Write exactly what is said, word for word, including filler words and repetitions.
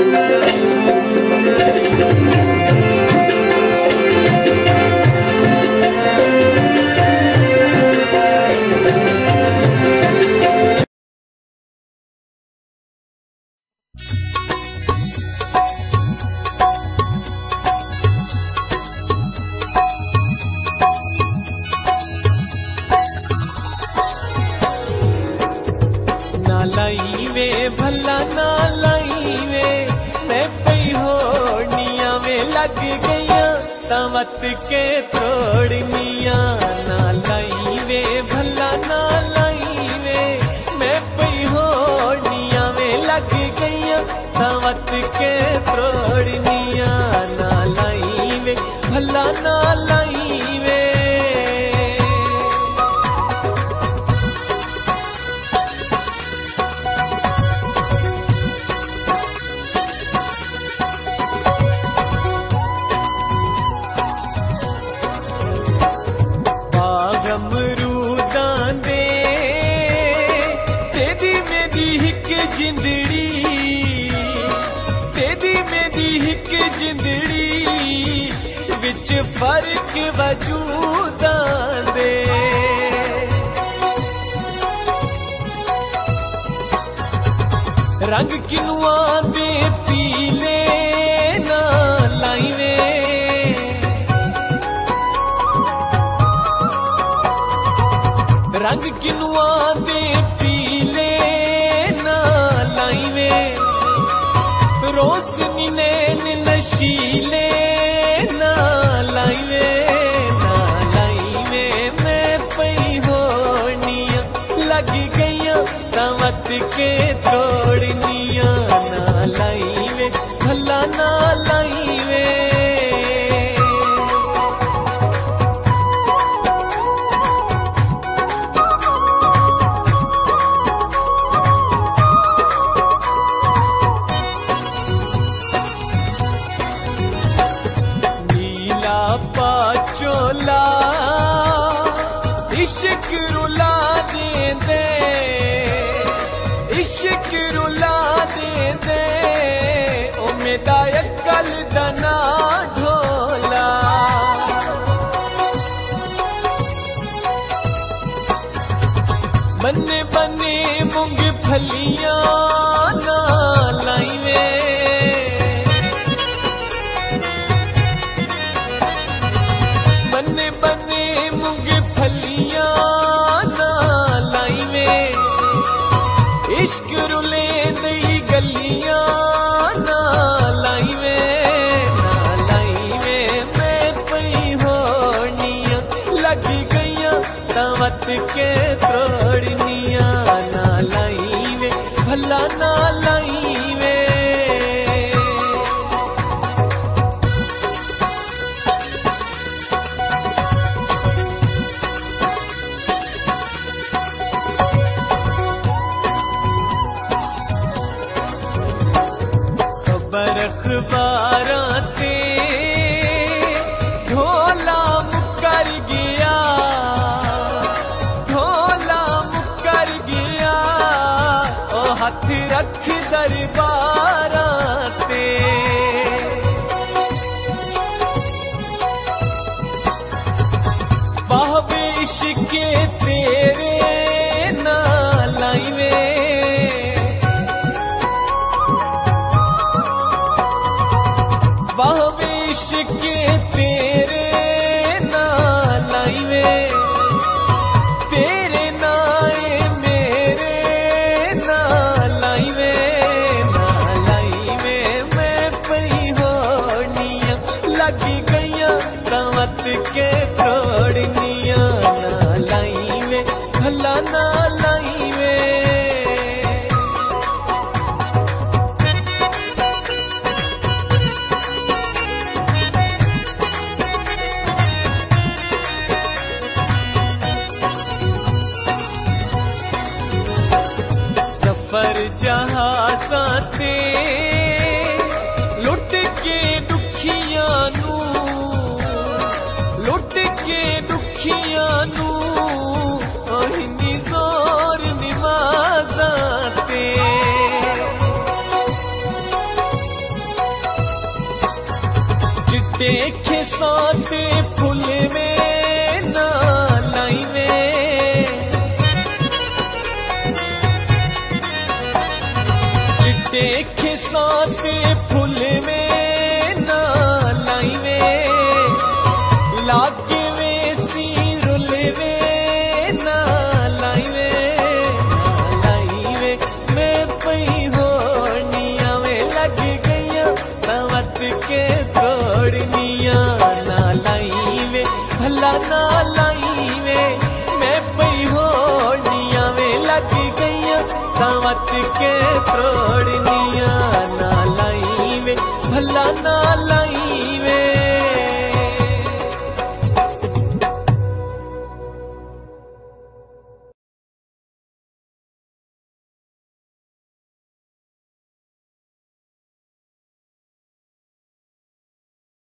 लाई वे भला ना लाई वे मैं पई होनिया में लग गया तवत के तोड़निया ना लाई वे भला ना लाई वे मैं पई होनिया में लग गया तवत के तोड़निया ना लाई वे भला ना लाई वे जिंदड़ी तेरी मेरी हिक जिंदड़ी विच फर्क वजूदा दे रंग किनुआ दे पीले ना लाई वे रंग किनुआ दे पीले रोशनी नैन नशीले ना लाई वे ना लाई वे मैं पई होनिया लग गया तवत के तोड़निया ना लाई वे भला ना लाई वे पाचोला इश्क रुला दे दे इश्क रुला दे दे ओ मेरा अकल दना ढोला बन्ने बन्ने मूंगफलियां ना लाई वे बन्ने बन्ने मूंगफलियां ना लाई वे इश्क रुले दई गलियां ना लाई वे ना लाई वे मैं पई होनिया लग गया तवत के तोड़निया ना लाई वे भला ना लाई वे अखबारां ते ढोला मुकर गया ढोला मुकर गया ओ हाथ रख दरबारां ते वाह वे इश्के तेरे ना लाई वे वाह इश्के तेरे ना लाई वे तेरे नाए मेरे ना लाई वे ना लाई वे मैं पई होनिया लग गया तवत के तोड़निया ना लाई वे भला ना लाई वे सफर जहाज़ां ते लुट के दुखियां नू लुट के दुखियां नू ओहिनी जोर निमाज़ां ते चिट्टे खिसाते फुल में ना लाई में, चिट्टे खिसाते फुल में ना लाई में, लागे वे सीरुल में ना लाई में, ना लाई में मैं पई होनिया में लग गईया तवत के तोड़निया ना लाई में, भला ना लाई में मैं पई होनिया में लग गईया तवत के तोड़निया ना लाई में, भला ना लाई